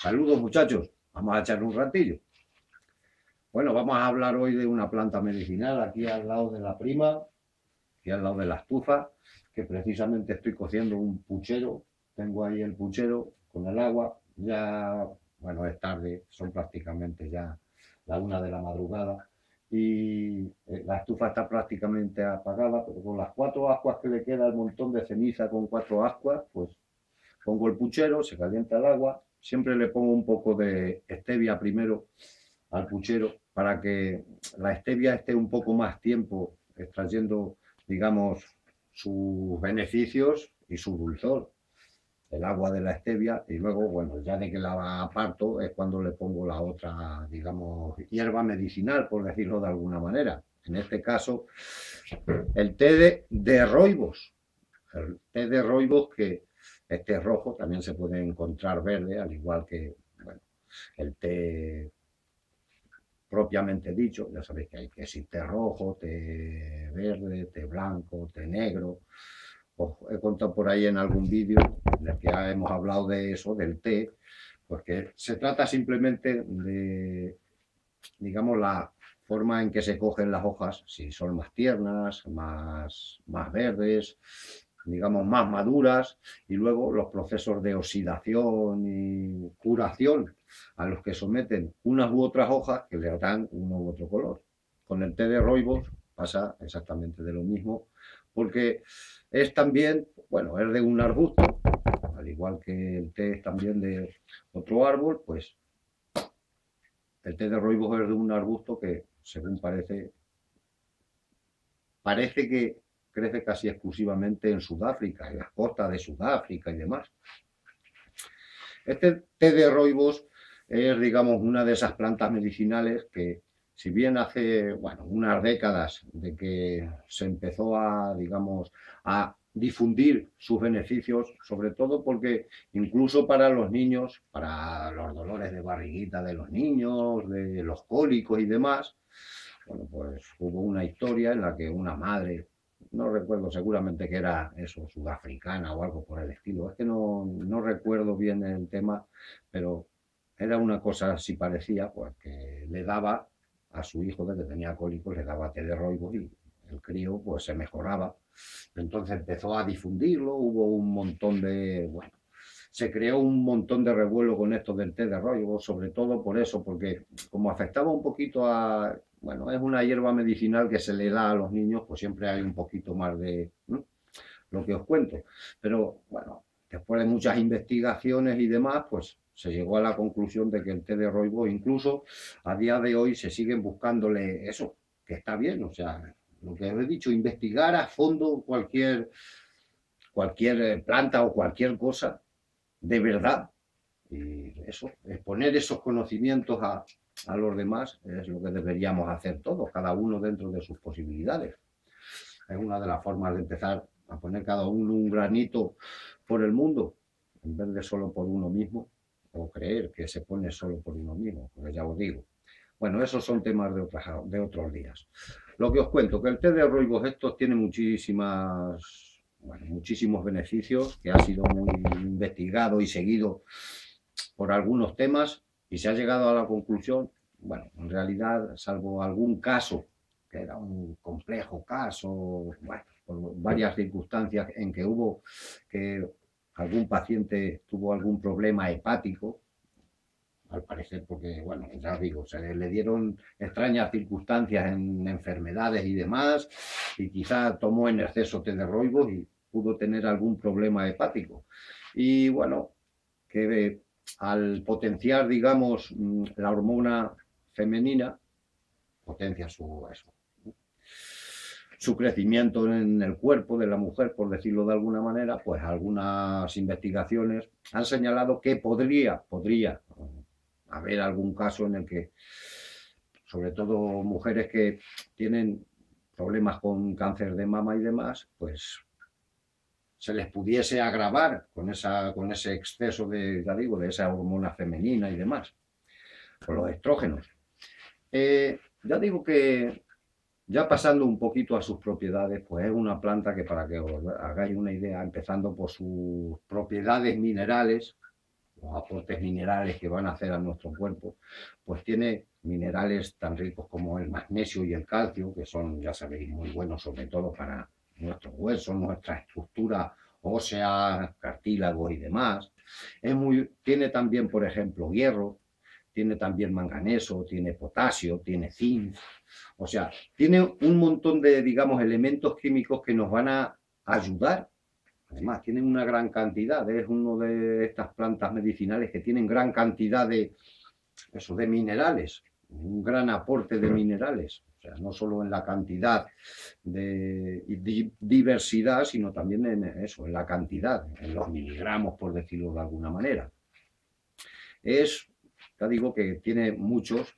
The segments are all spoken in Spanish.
Saludos muchachos, vamos a echar un ratillo. Bueno, vamos a hablar hoy de una planta medicinal aquí al lado de la prima, aquí al lado de la estufa, que precisamente estoy cociendo un puchero. Tengo ahí el puchero con el agua. Ya, bueno, es tarde, son prácticamente ya la 1 de la madrugada y la estufa está prácticamente apagada, pero con las 4 ascuas que le queda, el montón de ceniza con 4 ascuas, pues pongo el puchero, se calienta el agua, siempre le pongo un poco de stevia primero al puchero para que la stevia esté un poco más tiempo extrayendo, digamos, sus beneficios y su dulzor, el agua de la stevia, y luego, bueno, ya de que la aparto es cuando le pongo la otra, digamos, hierba medicinal, por decirlo de alguna manera. En este caso, el té de roibos. El té de roibos que este rojo también se puede encontrar verde, al igual que bueno, el té propiamente dicho. Ya sabéis que hay que si té rojo, té verde, té blanco, té negro. Os he contado por ahí en algún vídeo en el que ya hemos hablado de eso, del té, porque se trata simplemente de, digamos, la forma en que se cogen las hojas, si son más tiernas, más verdes, digamos, más maduras, y luego los procesos de oxidación y curación a los que someten unas u otras hojas que le dan uno u otro color. Con el té de roibos pasa exactamente de lo mismo, porque es también, bueno, es de un arbusto, al igual que el té es también de otro árbol, pues el té de roibos es de un arbusto que, según parece que crece casi exclusivamente en Sudáfrica, en las costas de Sudáfrica y demás. Este té de roibos es, digamos, una de esas plantas medicinales que, si bien hace, bueno, unas décadas de que se empezó a, digamos, a difundir sus beneficios, sobre todo porque incluso para los niños, para los dolores de barriguita de los niños, de los cólicos y demás, bueno, pues hubo una historia en la que una madre, no recuerdo, seguramente que era eso, sudafricana o algo por el estilo, es que no recuerdo bien el tema, pero era una cosa así parecía, pues que le daba a su hijo desde que tenía cólicos, le daba té de roibos y el crío pues se mejoraba. Entonces empezó a difundirlo, hubo un montón de, bueno, se creó un montón de revuelo con esto del té de roibos, sobre todo por eso, porque como afectaba un poquito a, bueno, es una hierba medicinal que se le da a los niños, pues siempre hay un poquito más de, ¿no?, lo que os cuento. Pero bueno, después de muchas investigaciones y demás, pues se llegó a la conclusión de que el té de roibos, incluso a día de hoy, se siguen buscándole eso, que está bien, o sea, lo que os he dicho, investigar a fondo cualquier planta o cualquier cosa de verdad. Y eso, exponer esos conocimientos a los demás es lo que deberíamos hacer todos, cada uno dentro de sus posibilidades. Es una de las formas de empezar a poner cada uno un granito por el mundo, en vez de solo por uno mismo, o creer que se pone solo por uno mismo, porque ya os digo. Bueno, esos son temas de otros días. Lo que os cuento, que el té de roibos estos tiene muchísimos beneficios, que ha sido muy investigado y seguido por algunos temas, y se ha llegado a la conclusión, bueno, en realidad, salvo algún caso, que era un complejo caso, bueno, por varias circunstancias en que hubo que algún paciente tuvo algún problema hepático, al parecer porque, bueno, ya digo, se le dieron extrañas circunstancias en enfermedades y demás, y quizá tomó en exceso té de roibos y pudo tener algún problema hepático. Y bueno, que al potenciar, digamos, la hormona femenina, potencia su crecimiento en el cuerpo de la mujer, por decirlo de alguna manera, pues algunas investigaciones han señalado que podría haber algún caso en el que, sobre todo mujeres que tienen problemas con cáncer de mama y demás, pues se les pudiese agravar con ese exceso de, ya digo, de esa hormona femenina y demás, con los estrógenos. Ya digo que, ya pasando un poquito a sus propiedades, pues es una planta que, para que os hagáis una idea, empezando por sus propiedades minerales, los aportes minerales que van a hacer a nuestro cuerpo, pues tiene minerales tan ricos como el magnesio y el calcio, que son, ya sabéis, muy buenos sobre todo para nuestros huesos, nuestra estructura ósea, cartílagos y demás. Tiene también, por ejemplo, hierro, tiene también manganeso, tiene potasio, tiene zinc. O sea, tiene un montón de, digamos, elementos químicos que nos van a ayudar. Además, tienen una gran cantidad, es uno de estas plantas medicinales que tienen gran cantidad de minerales, un gran aporte de minerales. O sea, no solo en la cantidad de diversidad, sino también en eso, en la cantidad, en los miligramos, por decirlo de alguna manera. Ya digo que tiene muchos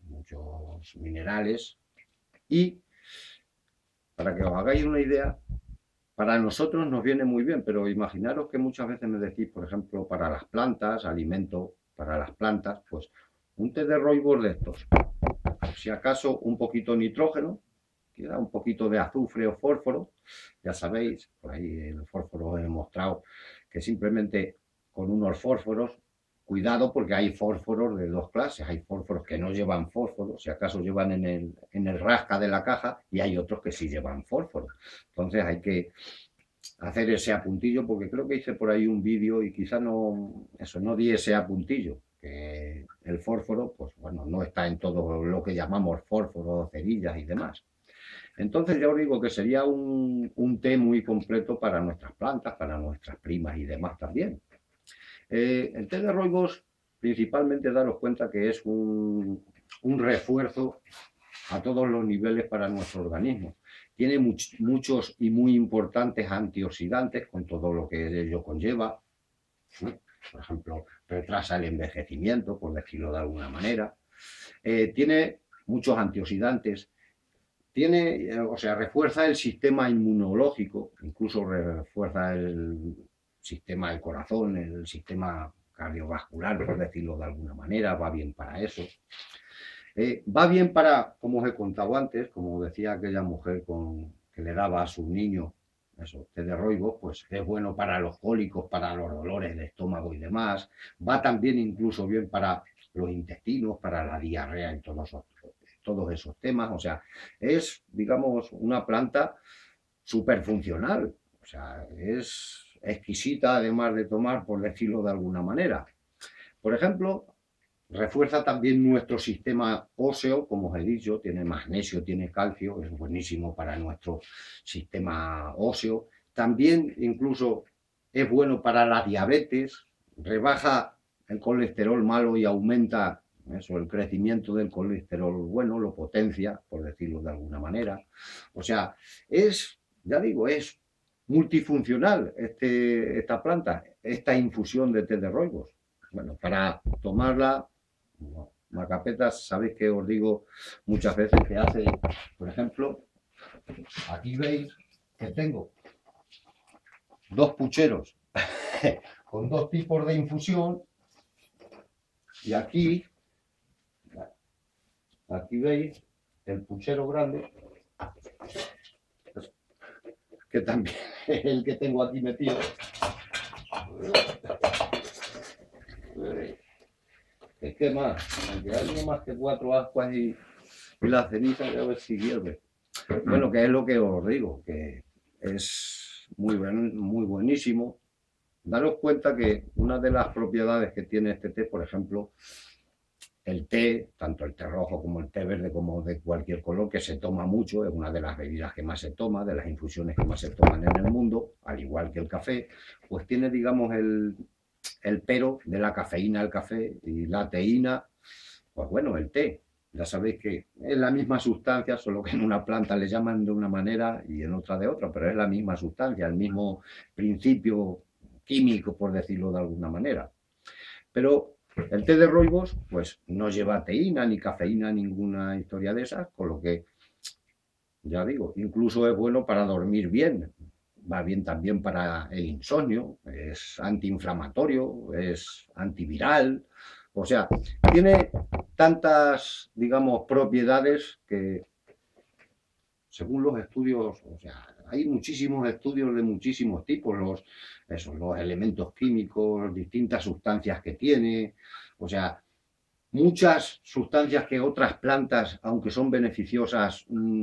minerales y, para que os hagáis una idea, para nosotros nos viene muy bien, pero imaginaros que muchas veces me decís, por ejemplo, para las plantas, alimento para las plantas, pues un té de rooibos de estos, si acaso un poquito nitrógeno, queda un poquito de azufre o fósforo, ya sabéis, por ahí el fósforo os he mostrado que simplemente con unos fósforos, cuidado porque hay fósforos de dos clases, hay fósforos que no llevan fósforo, si acaso llevan en el rasca de la caja, y hay otros que sí llevan fósforo. Entonces hay que hacer ese apuntillo, porque creo que hice por ahí un vídeo y quizá no di ese apuntillo, que el fósforo, pues bueno, no está en todo lo que llamamos fósforo, cerillas y demás. Entonces ya os digo que sería un té muy completo para nuestras plantas, para nuestras primas y demás también. El té de rooibos, principalmente daros cuenta que es un refuerzo a todos los niveles para nuestro organismo. Tiene muchos y muy importantes antioxidantes, con todo lo que ello conlleva. Por ejemplo, retrasa el envejecimiento, por decirlo de alguna manera. Tiene muchos antioxidantes. Refuerza el sistema inmunológico, incluso refuerza el sistema del corazón, el sistema cardiovascular, por decirlo de alguna manera, va bien para eso. Va bien para, como os he contado antes, como decía aquella mujer que le daba a sus niños té de rooibos, pues es bueno para los cólicos, para los dolores de estómago y demás. Va también incluso bien para los intestinos, para la diarrea y todos esos temas. O sea, es, digamos, una planta súper funcional. O sea, es exquisita además de tomar, por decirlo de alguna manera. Por ejemplo, refuerza también nuestro sistema óseo, como os he dicho, tiene magnesio, tiene calcio, es buenísimo para nuestro sistema óseo. También incluso es bueno para la diabetes, rebaja el colesterol malo y aumenta el crecimiento del colesterol bueno, lo potencia, por decirlo de alguna manera. O sea, ya digo, es multifuncional esta planta, esta infusión de té de rooibos. Bueno, para tomarla, Macapetas, sabéis que os digo muchas veces que hace, por ejemplo, aquí veis que tengo dos pucheros con dos tipos de infusión, y aquí veis el puchero grande, que también es el que tengo aquí metido. Es que más, aunque hay no más que 4 ascuas y la ceniza, a ver si hierve. Bueno, que es lo que os digo, que es muy buenísimo. Daros cuenta que una de las propiedades que tiene este té, por ejemplo, el té, tanto el té rojo como el té verde, como de cualquier color, que se toma mucho, es una de las bebidas que más se toma, de las infusiones que más se toman en el mundo, al igual que el café, pues tiene, digamos, el pero de la cafeína al café y la teína, pues bueno, el té. Ya sabéis que es la misma sustancia, solo que en una planta le llaman de una manera y en otra de otra, pero es la misma sustancia, el mismo principio químico, por decirlo de alguna manera. Pero el té de rooibos, pues no lleva teína, ni cafeína, ninguna historia de esas, con lo que, ya digo, incluso es bueno para dormir bien. Va bien también para el insomnio, es antiinflamatorio, es antiviral. O sea, tiene tantas, digamos, propiedades que, según los estudios, o sea, hay muchísimos estudios de muchísimos tipos, los elementos químicos, distintas sustancias que tiene, o sea, muchas sustancias que otras plantas, aunque son beneficiosas,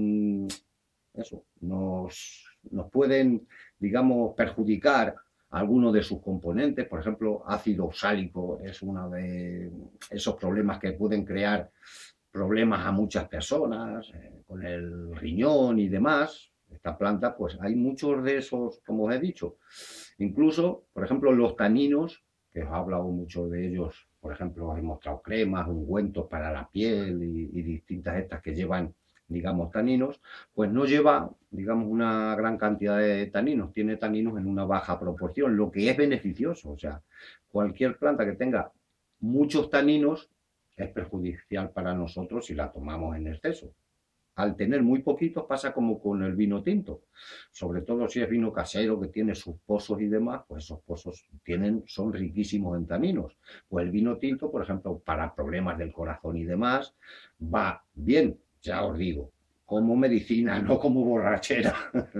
nos pueden, digamos, perjudicar algunos de sus componentes. Por ejemplo, ácido oxálico es uno de esos problemas que pueden crear problemas a muchas personas, con el riñón y demás. Esta planta, pues hay muchos de esos, como os he dicho. Incluso, por ejemplo, los taninos, que os he hablado mucho de ellos, por ejemplo, os he mostrado cremas, ungüentos para la piel y distintas estas que llevan, digamos, taninos, pues no lleva, digamos, una gran cantidad de taninos, tiene taninos en una baja proporción, lo que es beneficioso. O sea, cualquier planta que tenga muchos taninos es perjudicial para nosotros si la tomamos en exceso. Al tener muy poquitos pasa como con el vino tinto, sobre todo si es vino casero que tiene sus pozos y demás, pues esos pozos son riquísimos en taninos. Pues el vino tinto, por ejemplo, para problemas del corazón y demás, va bien, ya os digo, como medicina, no como borrachera.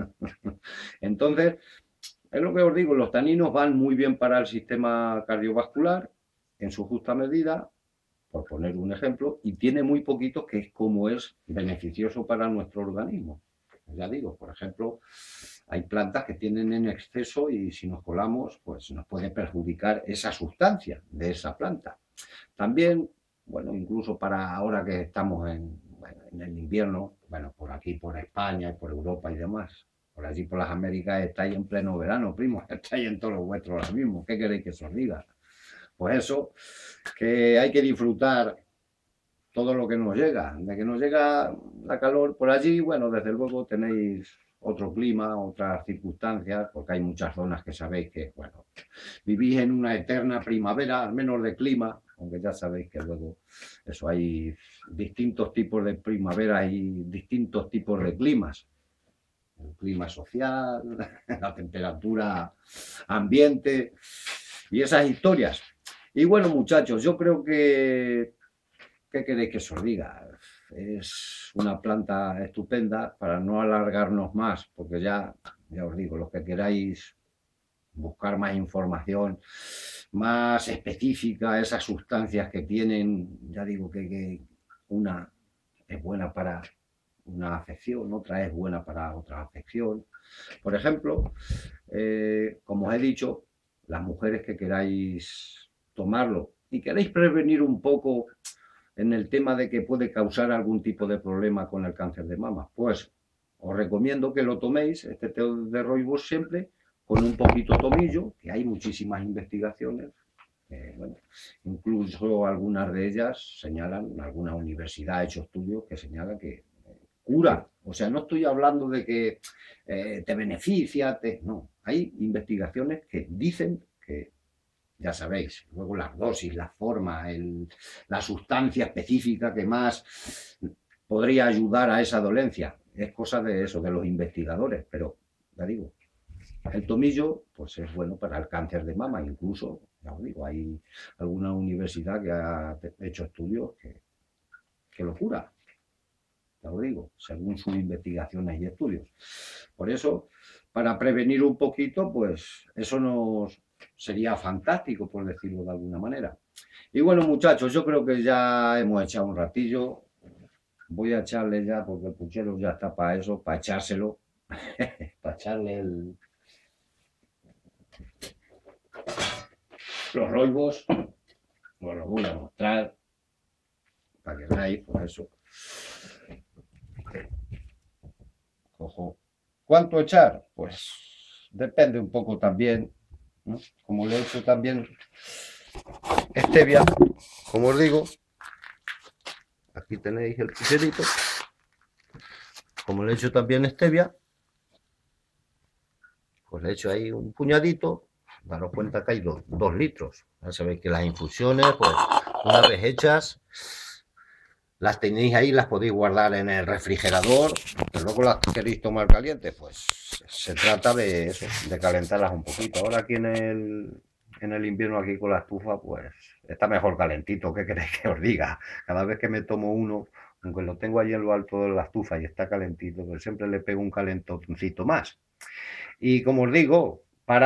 Entonces, es lo que os digo, los taninos van muy bien para el sistema cardiovascular en su justa medida, por poner un ejemplo, y tiene muy poquito, que es como es beneficioso para nuestro organismo. Ya digo, por ejemplo, hay plantas que tienen en exceso y si nos colamos, pues nos puede perjudicar esa sustancia de esa planta. También, bueno, incluso para ahora que estamos en el invierno, bueno, por aquí, por España y por Europa y demás, por allí por las Américas estáis en pleno verano, primo, estáis en todos los vuestros ahora mismo, ¿qué queréis que os diga? Pues eso, que hay que disfrutar todo lo que nos llega. De que nos llega la calor por allí, bueno, desde luego tenéis otro clima, otras circunstancias, porque hay muchas zonas que sabéis que, bueno, vivís en una eterna primavera, al menos de clima, aunque ya sabéis que luego eso hay distintos tipos de primavera y distintos tipos de climas. El clima social, la temperatura ambiente y esas historias. Y bueno, muchachos, yo creo que, ¿qué queréis que os diga? Es una planta estupenda para no alargarnos más, porque ya os digo, los que queráis buscar más información, más específica, esas sustancias que tienen, ya digo que una es buena para una afección, otra es buena para otra afección. Por ejemplo, como os he dicho, las mujeres que queráis tomarlo y queréis prevenir un poco en el tema de que puede causar algún tipo de problema con el cáncer de mama, pues os recomiendo que lo toméis, este té de rooibos siempre, con un poquito tomillo, que hay muchísimas investigaciones, bueno, incluso algunas de ellas señalan, alguna universidad ha hecho estudios que señalan que cura. O sea, no estoy hablando de que te beneficia, no. Hay investigaciones que dicen que, ya sabéis, luego las dosis, la forma, la sustancia específica que más podría ayudar a esa dolencia. Es cosa de eso, de los investigadores, pero ya digo, el tomillo pues es bueno para el cáncer de mama, incluso, ya os digo, hay alguna universidad que ha hecho estudios que lo cura. Ya os digo, según sus investigaciones y estudios. Por eso, para prevenir un poquito, pues eso nos sería fantástico, por decirlo de alguna manera. Y bueno, muchachos, yo creo que ya hemos echado un ratillo. Voy a echarle ya, porque el puchero ya está para eso, para echárselo, para echarle los roibos. Os lo voy a mostrar para que veáis, por eso. Cojo. ¿Cuánto echar? Pues depende un poco también, ¿no? Como le he hecho también stevia, como os digo, aquí tenéis el pucherito. Como le he hecho también stevia, pues le he hecho ahí un puñadito. Daros cuenta que hay 2 litros. Ya sabéis que las infusiones, pues una vez hechas, las tenéis ahí, las podéis guardar en el refrigerador, pero luego las queréis tomar calientes, pues se trata de eso, de calentarlas un poquito. Ahora aquí en el invierno, aquí con la estufa, pues está mejor calentito, ¿qué queréis que os diga? Cada vez que me tomo uno, aunque lo tengo allí en lo alto de la estufa y está calentito, pero siempre le pego un calentoncito más. Y como os digo,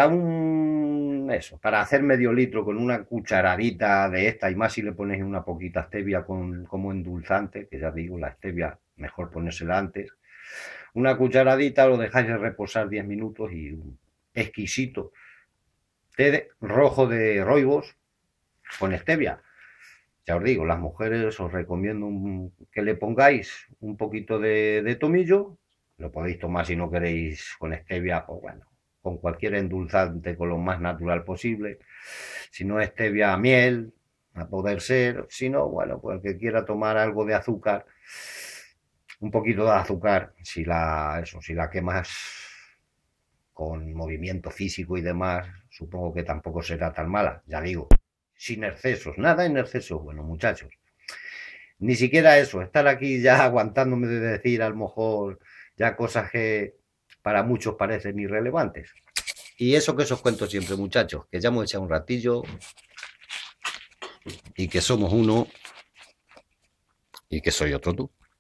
para hacer medio litro con una cucharadita de esta, y más si le pones una poquita stevia como endulzante, que ya digo, la stevia mejor ponérsela antes, una cucharadita lo dejáis reposar 10 minutos y un exquisito té rojo de rooibos con stevia. Ya os digo, las mujeres os recomiendo que le pongáis un poquito de tomillo, lo podéis tomar si no queréis con stevia, pues bueno, con cualquier endulzante, con lo más natural posible. Si no stevia, miel, a poder ser. Si no, bueno, pues el que quiera tomar algo de azúcar, un poquito de azúcar, si la quemas con movimiento físico y demás, supongo que tampoco será tan mala, ya digo, sin excesos, nada en exceso, bueno, muchachos. Ni siquiera eso, estar aquí ya aguantándome de decir a lo mejor ya cosas que para muchos parecen irrelevantes. Y eso que os cuento siempre, muchachos, que ya hemos echado un ratillo y que somos uno y que soy otro tú.